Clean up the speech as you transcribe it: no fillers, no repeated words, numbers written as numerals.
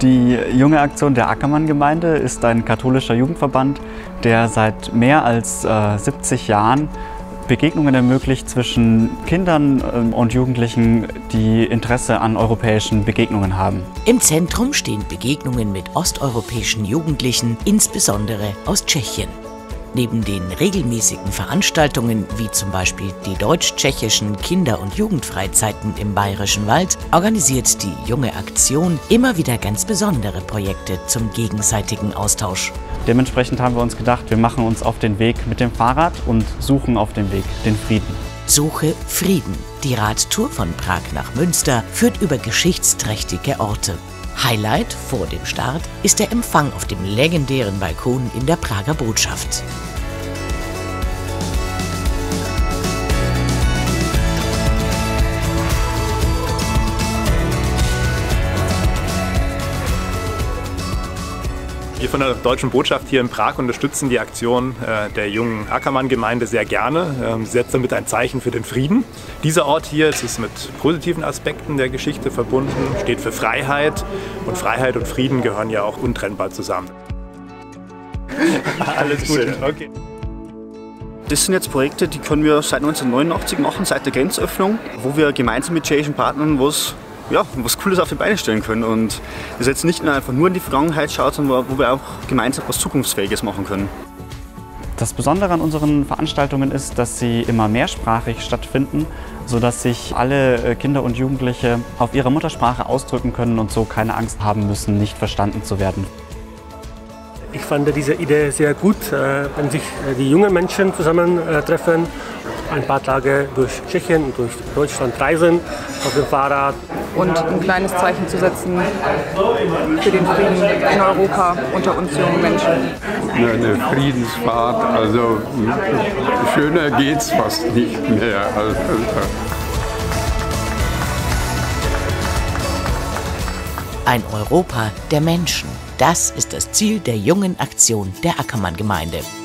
Die Junge Aktion der Ackermann-Gemeinde ist ein katholischer Jugendverband, der seit mehr als 70 Jahren Begegnungen ermöglicht zwischen Kindern und Jugendlichen, die Interesse an europäischen Begegnungen haben. Im Zentrum stehen Begegnungen mit osteuropäischen Jugendlichen, insbesondere aus Tschechien. Neben den regelmäßigen Veranstaltungen, wie zum Beispiel die deutsch-tschechischen Kinder- und Jugendfreizeiten im Bayerischen Wald, organisiert die Junge Aktion immer wieder ganz besondere Projekte zum gegenseitigen Austausch. Dementsprechend haben wir uns gedacht, wir machen uns auf den Weg mit dem Fahrrad und suchen auf dem Weg den Frieden. Suche Frieden. Die Radtour von Prag nach Münster führt über geschichtsträchtige Orte. Highlight vor dem Start ist der Empfang auf dem legendären Balkon in der Prager Botschaft. Wir von der Deutschen Botschaft hier in Prag unterstützen die Aktion der jungen Ackermann-Gemeinde sehr gerne. Sie setzt damit ein Zeichen für den Frieden. Dieser Ort hier ist mit positiven Aspekten der Geschichte verbunden, steht für Freiheit und Frieden gehören ja auch untrennbar zusammen. Alles Gute. Okay. Das sind jetzt Projekte, die können wir seit 1989 machen, seit der Grenzöffnung, wo wir gemeinsam mit tschechischen Partnern was Cooles auf die Beine stellen können und das jetzt nicht einfach nur in die Vergangenheit schaut, sondern wo wir auch gemeinsam was Zukunftsfähiges machen können. Das Besondere an unseren Veranstaltungen ist, dass sie immer mehrsprachig stattfinden, sodass sich alle Kinder und Jugendliche auf ihrer Muttersprache ausdrücken können und so keine Angst haben müssen, nicht verstanden zu werden. Ich fand diese Idee sehr gut, wenn sich die jungen Menschen zusammentreffen, ein paar Tage durch Tschechien und durch Deutschland reisen auf dem Fahrrad. Und ein kleines Zeichen zu setzen für den Frieden in Europa unter uns jungen Menschen. Eine Friedensfahrt, also schöner geht's fast nicht mehr. Ein Europa der Menschen. Das ist das Ziel der Jungen Aktion der Ackermann-Gemeinde.